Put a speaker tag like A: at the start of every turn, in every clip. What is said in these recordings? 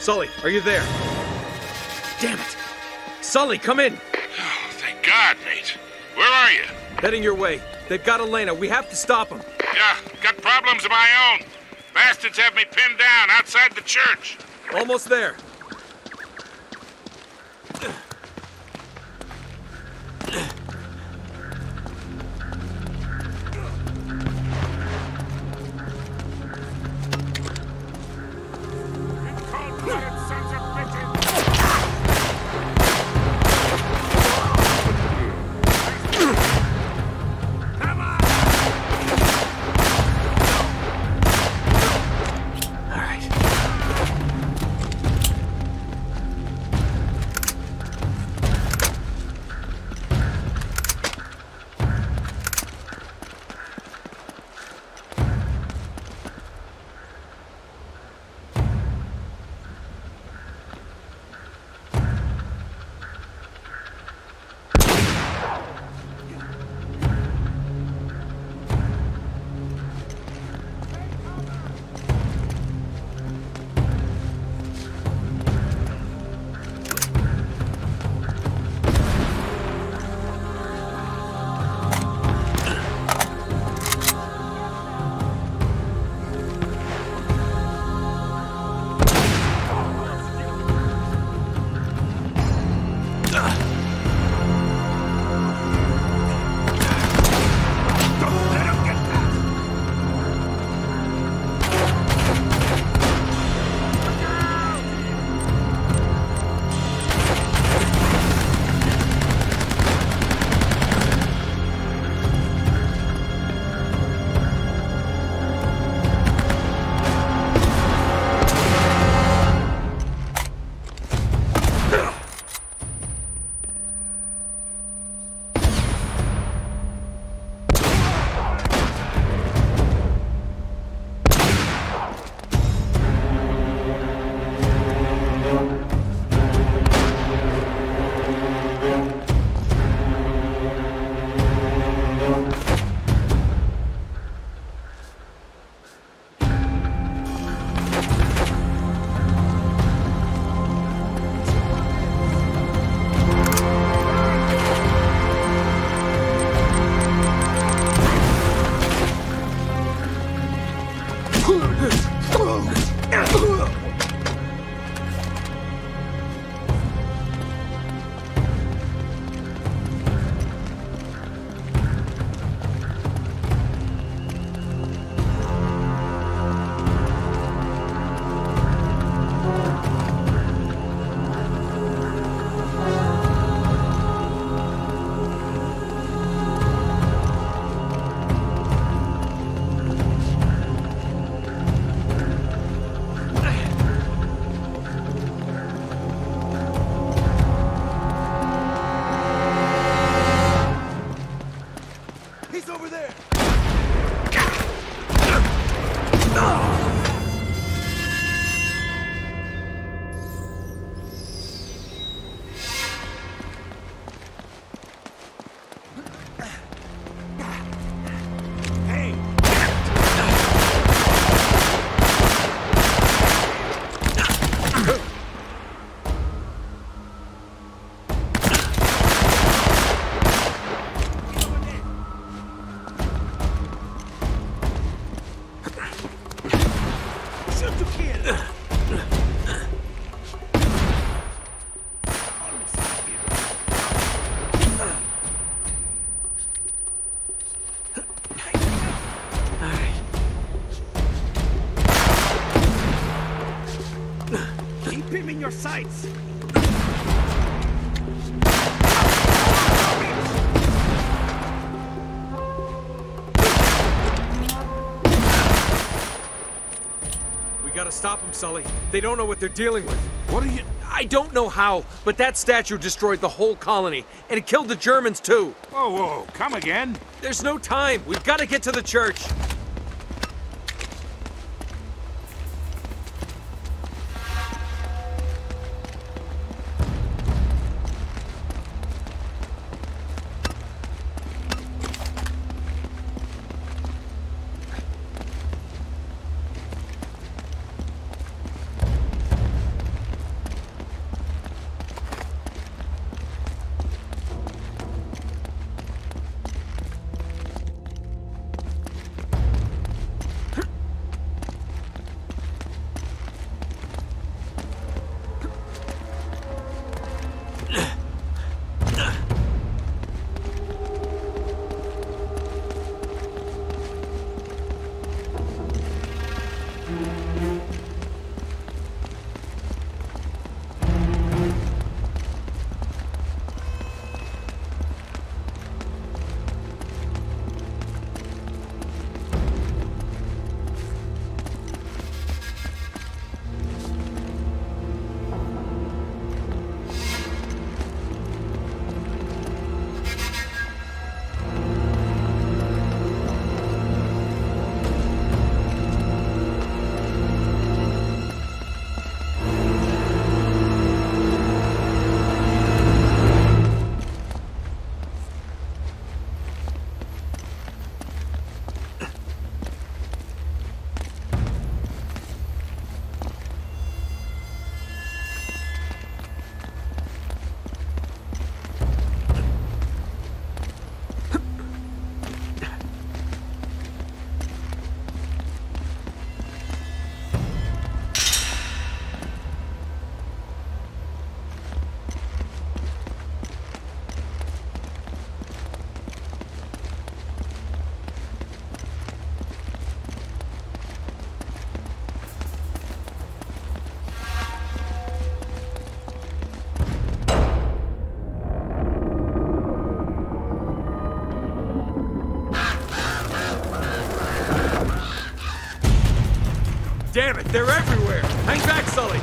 A: Sully, are you there? Damn it! Sully, come in!
B: Oh, thank God, Nate. Where are you?
A: Heading your way. They've got Elena. We have to stop them.
B: Yeah, got problems of my own. Bastards have me pinned down outside the church.
A: Almost there.
C: your sights!
A: We gotta stop them, Sully. They don't know what they're dealing with.
C: What are you...
A: I don't know how, but that statue destroyed the whole colony, and it killed the Germans too.
C: Whoa, whoa, come again?
A: There's no time. We've got to get to the church. Damn it, they're everywhere! Hang back, Sully!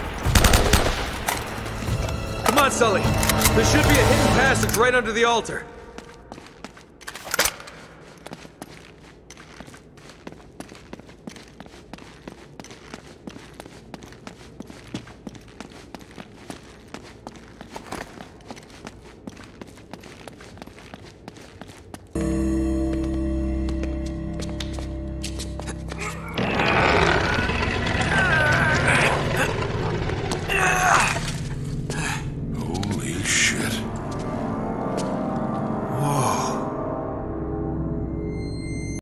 A: Come on, Sully. There should be a hidden passage right under the altar.